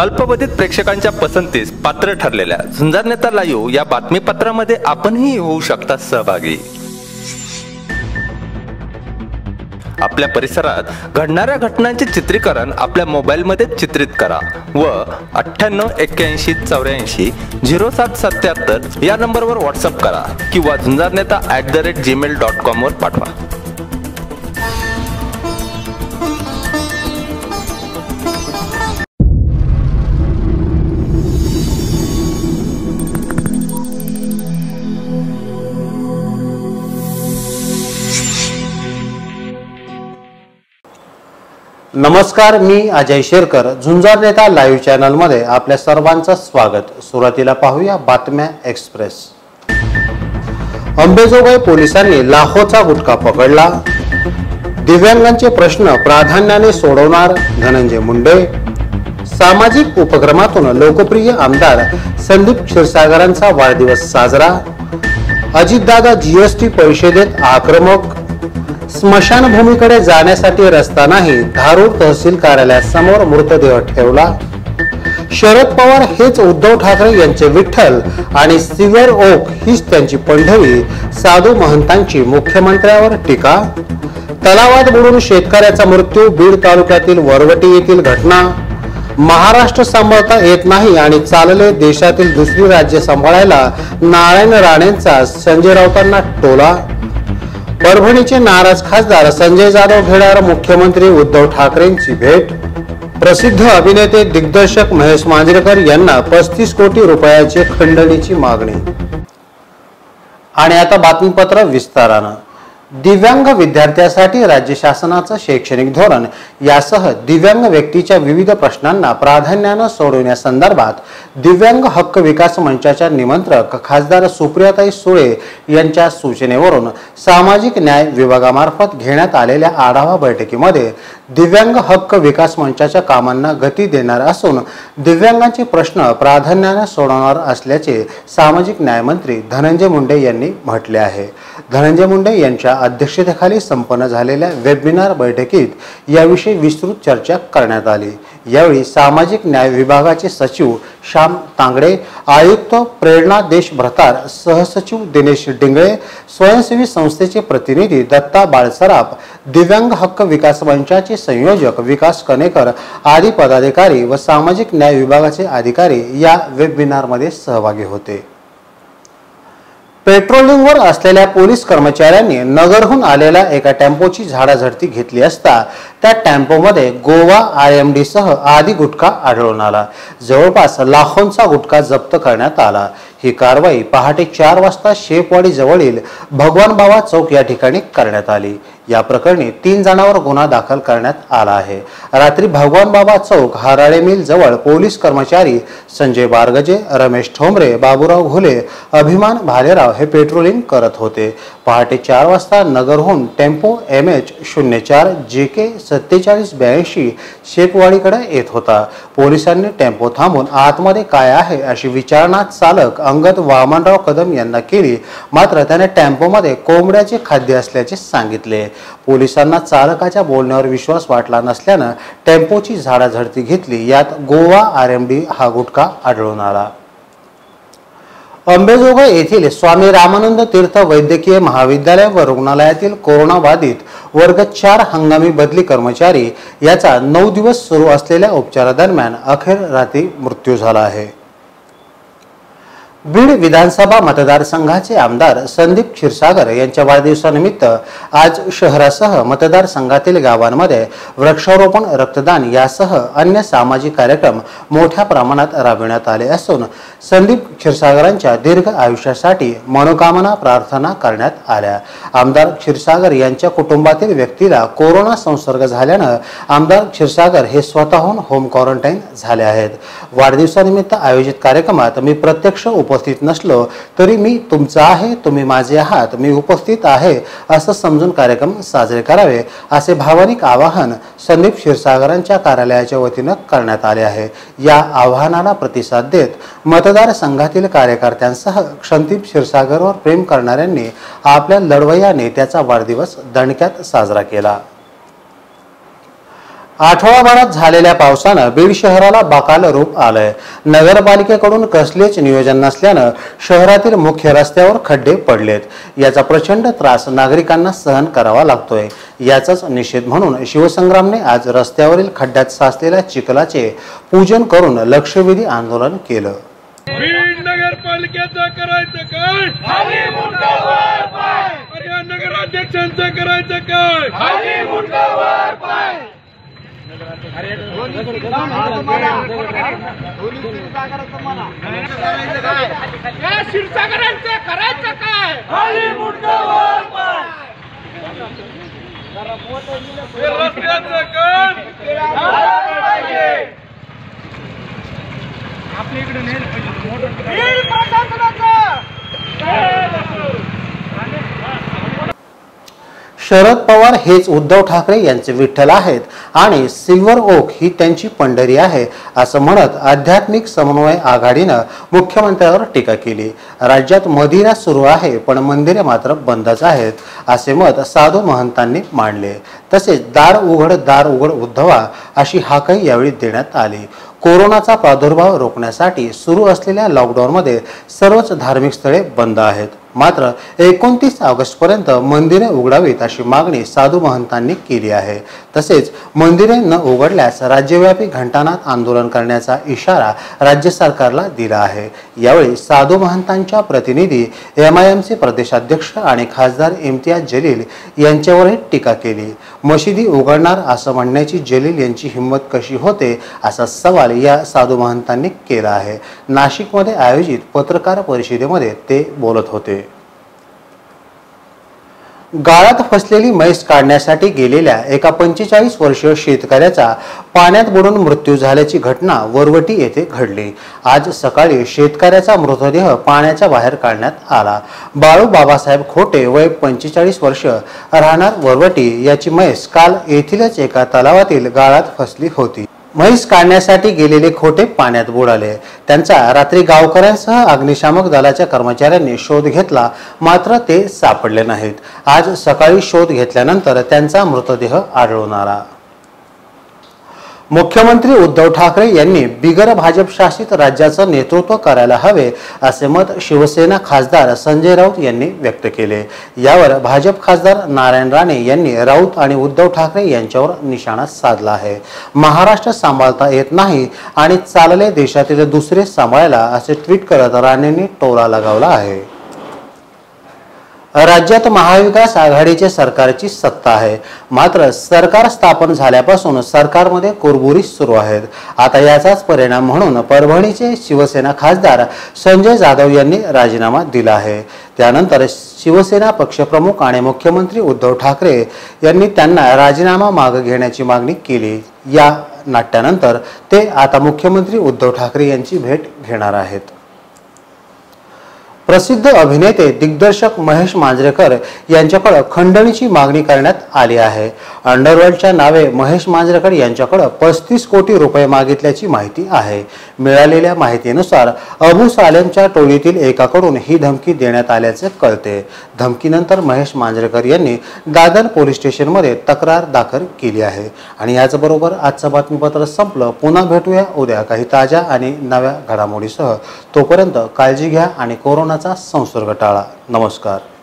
अल्पवधीत प्रेक्षकांच्या पसंतीस पात्र ठरलेल्या झुंजार नेता लाईव्ह या बातमीपत्रामध्ये आपणही होऊ शकता सहभागी। आपल्या परिसरात घडणाऱ्या घटनांचे चित्रीकरण आपल्या मोबाईलमध्ये चित्रित करा व 9881840777 या नंबरवर व्हॉट्सअप करा किंवा झुंजारनेता@gmail.com वर पाठवा। नमस्कार, मी अजय शेरकर। झुंजार नेता लाईव्ह चॅनल मध्ये आपल्या सर्वांचं स्वागत। सुरुवातीला पाहूया बातम्या एक्सप्रेस। अंबेजोगाई पोलिसांनी लाखोचा गुटखा पकडला। दिव्यांगांचे प्रश्न प्राधान्याने सोडवणार धनंजय मुंडे। सामाजिक उपक्रमातून लोकप्रिय आमदार संदीप क्षीरसागरांचा वाढदिवस साजरा। अजितदादा जीएसटी परिषदेत आक्रमक। स्मशानभूमीकडे जाण्यासाठी रस्ता नाही, धारूर तहसील कार्यालयासमोर मृतदेह ठेवला। शरद पवार हेच उद्धव ठाकरे यांचे विठ्ठल आणि सिल्वर ओक हीच त्यांची पंढरी। साधू महंतांची मुख्यमंत्र्यावर टीका। तलावात बुडून शेतकऱ्याचा मृत्यू। बीड तालुक्यातील वरवटी येथील घटना। महाराष्ट्र सांभाळता येत नाही आणि चालले देशातील दुसरी राज्य सांभाळायला नारायण राणेंचा संजय राऊतांना टोला। परभणीचे नाराज खासदार संजय जाधव घेणार मुख्यमंत्री उद्धव ठाकरेंची भेट। प्रसिद्ध अभिनेते दिग्दर्शक महेश मांजरेकर यांना 35 कोटी रुपयाची खंडणीची मागणी। आणि आता बातमीपत्र विस्ताराने। दिव्यांग विद्यार्थ्यांसाठी राज्य शासनाचं शैक्षणिक धोरण यासह दिव्यांग व्यक्तीच्या विविध प्रश्नांना प्राधान्याने सोडवण्यासंदर्भात दिव्यांग हक्क विकास मंचाच्या निमंत्रक खासदार सुप्रियाताई सुळे यांच्या सूचनेवरून सामाजिक न्याय विभागामार्फत घेण्यात आलेल्या आढावा बैठकीमध्ये दिव्यांग हक्क विकास मंचाच्या कामांना गती देणार असून दिव्यांगांचे प्रश्न प्राधान्याने सोडवणार असल्याचे सामाजिक न्याय मंत्री धनंजय मुंडे यांनी म्हटले आहे। धनंजय मुंडे यांच्या अध्यक्षतेखाली संपन्न झालेल्या वेबिनार बैठकीत याविषयी विस्तृत चर्चा करण्यात आली। यावेळी सामाजिक न्याय विभागाचे सचिव श्याम तांगडे, आयुक्त प्रेरणा देशभ्रतार, सहसचिव दिनेश डिंगळे, स्वयंसेवी संस्थेचे प्रतिनिधी दत्ता बाळसराफ, दिव्यांग हक्क विकास मंचाचे संयोजक विकास कनेकर आदी पदाधिकारी व सामाजिक न्याय विभागाचे अधिकारी या वेबिनारमध्ये सहभागी होते। पेट्रोलिंगवर असलेल्या पोलीस कर्मचाऱ्यांनी नगरहून आलेल्या एका टेम्पोची झाडाझडती घेतली असता त्या टेम्पोमध्ये गोवा आरएमडी सह आदी गुटखा आढळून आला। जवळपास लाखोंचा गुटखा जप्त करण्यात आला। ही कारवाई पहाटे 4 वाजता शेपवाडी जवळील भगवान बाबा चौक या ठिकाणी करण्यात आली। या प्रकरणी 3 जणांवर गुन्हा दाखल करण्यात आला आहे। रात्री भगवान बाबा चौक हराळे मिल जवळ पोलीस कर्मचारी संजय बारगजे, रमेश ठोंबरे, बाबूराव घुले, अभिमान भालेराव हे पेट्रोलिंग करत होते। पहाटे 4 वाजता नगरहून टेम्पो MH04 JK 4782 शेपवाडीकडे येत होता। पोलिसांनी टेम्पो थांबून आतमध्ये काय आहे अशी विचारणा चालक अंगद वामनराव कदम यांना केली, मात्र त्याने टेम्पोमध्ये कोंबड्याचे खाद्य असल्याचे सांगितले। पोलिसांना चालकाच्या बोलण्यावर विश्वास वाटला नसल्याने टेम्पोची झाडाझडती घेतली। यात गोवा आरएमडी हा गुटखा आढळून आला। अंबेजोगाई येथील स्वामी रामानंद तीर्थ वैद्यकीय महाविद्यालय व रुग्णालयातील कोरोना बाधित वर्ग 4 हंगामी बदली कर्मचारी याचा 9 दिवस सुरू असलेल्या उपचारादरम्यान अखेर रात्री मृत्यू झाला आहे। बीड विधानसभा मतदारसंघाचे आमदार संदीप क्षीरसागर यांच्या वाढदिवसानिमित्त आज शहरासह मतदारसंघातील गावांमध्ये वृक्षारोपण, रक्तदान यासह अन्य सामाजिक कार्यक्रम मोठ्या प्रमाणात राबविण्यात आले असून संदीप क्षीरसागरांच्या दीर्घ आयुष्यासाठी मनोकामना प्रार्थना करण्यात आल्या। आमदार क्षीरसागर यांच्या कुटुंबातील व्यक्तीला कोरोना संसर्ग झाल्याने आमदार क्षीरसागर हे स्वतःहून होम क्वारंटाईन झाले आहेत। वाढदिवसानिमित्त आयोजित कार्यक्रमात मी प्रत्यक्ष उपस्थित नसलो तरी मी तुमचा आहे, तुम्ही माझे आहात, मी उपस्थित आहे असं समजून कार्यक्रम साजरे करावे असे भावनिक आवाहन संदीप क्षीरसागरांच्या कार्यालयाच्या वतीने करण्यात आले आहे। या आवाहनाला प्रतिसाद देत मतदारसंघातील कार्यकर्त्यांसह संदीप क्षीरसागरवर प्रेम करणाऱ्यांनी आपल्या लढवय्या नेत्याचा वाढदिवस दणक्यात साजरा केला। आठवडाभरात झालेल्या पावसानं बीड शहराला बकाल रूप आलंय। नगरपालिकेकडून कसलेच नियोजन नसल्यानं शहरातील मुख्य रस्त्यावर खड्डे पडलेत। याचा प्रचंड त्रास नागरिकांना सहन करावा लागतोय। याचाच निषेध म्हणून शिवसंग्रामने आज रस्त्यावरील खड्ड्यात साचलेल्या चिखलाचे पूजन करून लक्षवेधी आंदोलन केलं। बीड नगरपालिकेचं करायचं काय? खाली मुंडा वर पाय. अरे या नगराध्यक्षांचं करायचं काय? खाली मुंडा वर पाय. या क्षीरसागरांचं करायचं काय? खाली मुंडा वर पाय. हे रस्त्याचं काम झालं पाहिजे. बीड प्रशासनाचं शरद पवार हेच उद्धव ठाकरे यांचे विठ्ठल आहेत आणि सिल्वर ओक ही त्यांची पंढरी आहे असं म्हणत आध्यात्मिक समन्वय आघाडीनं मुख्यमंत्र्यांवर टीका केली। राज्यात मदिरा सुरू आहे पण मंदिरे मात्र बंदच आहेत असे मत साधू महंतांनी मांडले। तसेच दार उघड उद्धवा अशी हाकही यावेळी देण्यात आली। कोरोनाचा प्रादुर्भाव रोखण्यासाठी सुरू असलेल्या लॉकडाऊनमध्ये सर्वच धार्मिक स्थळे बंद आहेत। मात्र 29 ऑगस्ट पर्यंत मंदिरे उघडावीत अशी मागणी साधू महंतांनी केली आहे। तसेच मंदिरे न उघडल्यास राज्यव्यापी घंटानाद आंदोलन करण्याचा इशारा राज्य सरकारला दिला आहे। यावेळी साधू महंतांच्या प्रतिनिधी MIMचे प्रदेशाध्यक्ष आणि खासदार इम्तियाज जलील यांच्यावरही टीका केली। मशिदी उघडणार असं म्हणण्याची जलील यांची हिंमत कशी होते असा सवाल या साधू महंतांनी केला आहे। नाशिकमध्ये आयोजित पत्रकार परिषदेमध्ये ते बोलत होते। गाळात फसलेली म्हैस काढण्यासाठी गेलेल्या एका 45 वर्षीय शेतकऱ्याचा पाण्यात बुडून मृत्यू झाल्याची घटना वरवटी येथे घडली। आज सकाळी शेतकऱ्याचा मृतदेह पाण्याच्या बाहेर काढण्यात आला। बाळू बाबासाहेब खोटे वय 45 वर्ष राहणार वरवटी याची म्हैस काल येथीलच एका तलावातील गाळात फसली होती। म्हैस काढण्यासाठी गेलेले खोटे पाण्यात बुडाले। त्यांचा रात्री गावकऱ्यांसह अग्निशामक दलाच्या कर्मचाऱ्यांनी शोध घेतला मात्र ते सापडले नाहीत। आज सकाळी शोध घेतल्यानंतर त्यांचा मृतदेह आढळून आला। मुख्यमंत्री उद्धव ठाकरे यांनी बिगर भाजप शासित राज्याचं नेतृत्व करायला हवे असे मत शिवसेना खासदार संजय राऊत यांनी व्यक्त केले। यावर भाजप खासदार नारायण राणे यांनी राऊत आणि उद्धव ठाकरे यांच्यावर निशाणा साधला आहे। महाराष्ट्र सांभाळता येत नाही आणि चालले देशातील दुसरे सांभाळायला असे ट्विट करत राणेंनी टोला लगावला आहे। राज्यात महाविकास आघाडीचे सरकारची सत्ता आहे मात्र सरकार स्थापन झाल्यापासून सरकारमध्ये कुरबुरी सुरू आहेत। आता याचाच परिणाम म्हणून परभणीचे शिवसेना खासदार संजय जाधव यांनी राजीनामा दिला आहे। त्यानंतर शिवसेना पक्षप्रमुख आणि मुख्यमंत्री उद्धव ठाकरे यांनी त्यांना राजीनामा मागे घेण्याची मागणी केली। या नाट्यानंतर ते आता मुख्यमंत्री उद्धव ठाकरे यांची भेट घेणार आहेत। प्रसिद्ध अभिनेते दिग्दर्शक महेश मांजरेकर यांच्याकडे खंडणीची मागणी करण्यात आली आहे। अंडरवर्ल्डच्या नावे महेश मांजरेकर यांच्याकडे 35 कोटी रुपये मागितल्याची माहिती आहे। मिळालेल्या माहितीनुसार अबू सालेमच्या टोळीतील एकाकडून ही धमकी देण्यात आल्याचे कळते। धमकीनंतर महेश मांजरेकर यांनी दादर पोलीस स्टेशनमध्ये तक्रार दाखल केली आहे। आणि याचबरोबर आजचं बातमीपत्र संपलं। पुन्हा भेटूया उद्या काही ताज्या आणि नव्या घडामोडीसह। तोपर्यंत काळजी घ्या आणि कोरोनाचा संसर्ग टाळा। नमस्कार।